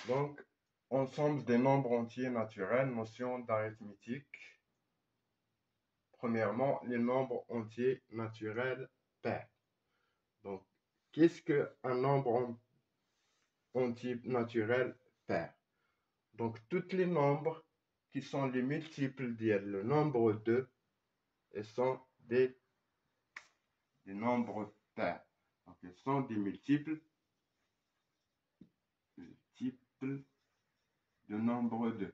Donc, ensemble des nombres entiers naturels, notion d'arithmétique. Premièrement, les nombres entiers naturels pairs. Donc, qu'est-ce qu'un nombre entier naturel pair? Donc, tous les nombres qui sont les multiples le nombre 2 et sont des nombres pairs. Donc, ils sont des multiples de nombre 2.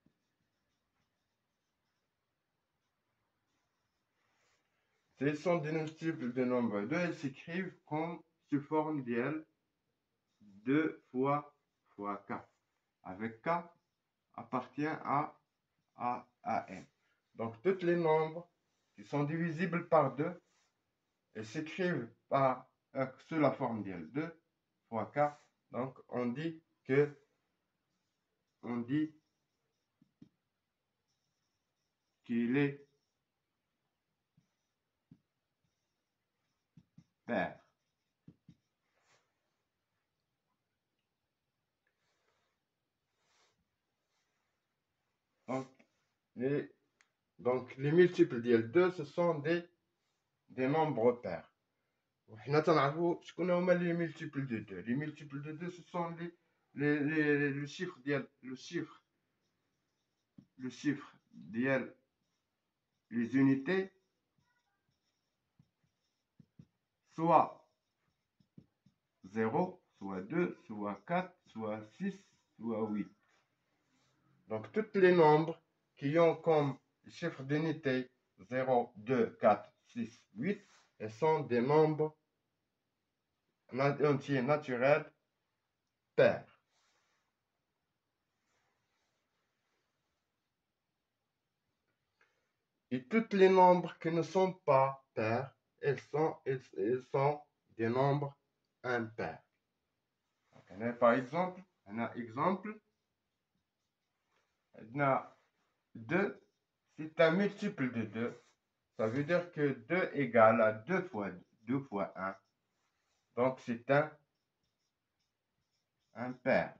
Ces sont des multiples de nombre 2, elles s'écrivent comme sous forme d'IL 2 fois k, avec k appartient à n. Donc, tous les nombres qui sont divisibles par 2 et s'écrivent sous la forme d'IL 2 fois k. Donc, on dit qu'il est pair. Donc, les multiples d'IL 2, ce sont des nombres pairs. وحنا تنعرفوا شكون هما les multiples de 2. Les multiples de 2, ce sont le chiffre ديال les unités, soit 0, soit 2, soit 4, soit 6, soit 8. Donc, tous les nombres qui ont comme chiffre d'unité 0, 2, 4, 6, 8, et sont des nombres entiers naturels pairs. Et tous les nombres qui ne sont pas pairs, ils sont des nombres impairs. Donc, par exemple, on a 2, c'est un multiple de 2. Ça veut dire que 2 égale à 2 fois 1. Donc, c'est un pair.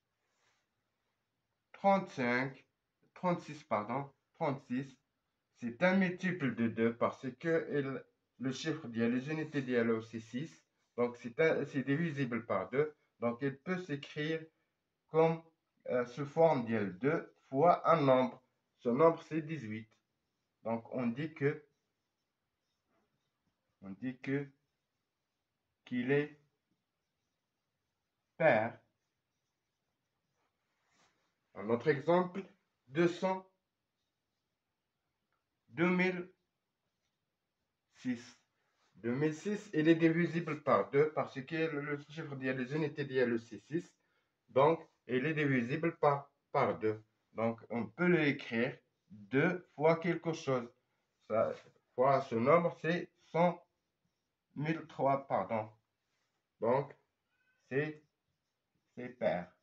36, c'est un multiple de 2 parce que le chiffre les unités d'IL c'est 6. Donc, c'est divisible par 2. Donc, il peut s'écrire comme sous forme d'IL 2 fois un nombre. Ce nombre, c'est 18. Donc, on dit qu'il est pair. Un autre exemple, 2006. 2006, il est divisible par 2 parce que le chiffre les unités d'IL c'est 6. Donc, il est divisible par 2. Donc, on peut l'écrire 2 fois quelque chose. Fois ce nombre, c'est 1003, pardon. Donc, c'est pair.